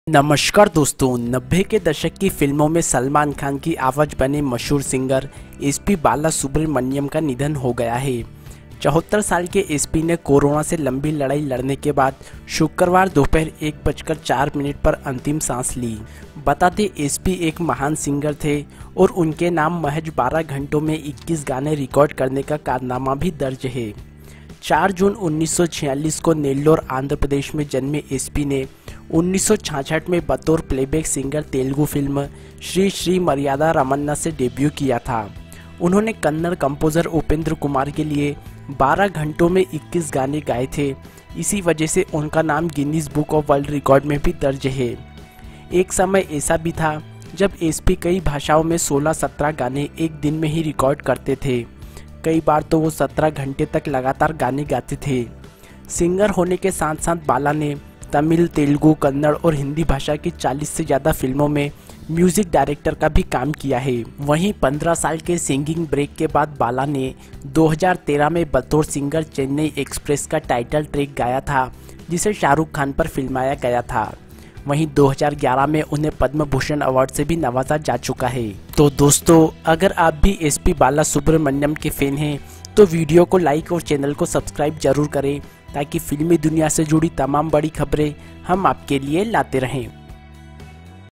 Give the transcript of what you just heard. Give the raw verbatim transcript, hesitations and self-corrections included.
नमस्कार दोस्तों, नब्बे के दशक की फिल्मों में सलमान खान की आवाज़ बने मशहूर सिंगर एसपी बाला सुब्रमण्यम का निधन हो गया है। चौहत्तर साल के एसपी ने कोरोना से लंबी लड़ाई लड़ने के बाद शुक्रवार दोपहर एक बजकर चार मिनट पर अंतिम सांस ली। बता दें, एसपी एक महान सिंगर थे और उनके नाम महज बारह घंटों में इक्कीस गाने रिकॉर्ड करने का कारनामा भी दर्ज है। चार जून उन्नीस सौ छियालीस को नेल्लोर आंध्र प्रदेश में जन्मे एसपी ने उन्नीस सौ छियासठ में बतौर playback singer Telugu film Sri Sri Maryada Ramanna से डेब्यू किया था। उन्होंने कन्नड़ कंपोजर उपेंद्र कुमार के लिए बारह घंटों में इक्कीस गाने गाए थे। इसी वजह से उनका नाम Guinness book of world record में भी दर्ज है। एक समय ऐसा भी था जब एसपी कई भाषाओं में सोलह सत्रह गाने एक दिन में ही रिकॉर्ड करते थे। कई बार तो वो सत्रह घंटे तक लगातार गाने गाते थे। सिंगर होने के साथ साथ बाला ने तमिल, तेलुगु, कन्नड़ और हिंदी भाषा की चालीस से ज़्यादा फिल्मों में म्यूजिक डायरेक्टर का भी काम किया है। वहीं पंद्रह साल के सिंगिंग ब्रेक के बाद बाला ने दो हज़ार तेरह में बतौर सिंगर चेन्नई एक्सप्रेस का टाइटल ट्रैक गाया था, जिसे शाहरुख खान पर फिल्माया गया था। वहीं दो हज़ार ग्यारह में उन्हें पद्म भूषण अवार्ड से भी नवाजा जा चुका है। तो दोस्तों, अगर आप भी एसपी बाला सुब्रमण्यम के फैन हैं तो वीडियो को लाइक और चैनल को सब्सक्राइब जरूर करें, ताकि फिल्मी दुनिया से जुड़ी तमाम बड़ी खबरें हम आपके लिए लाते रहें।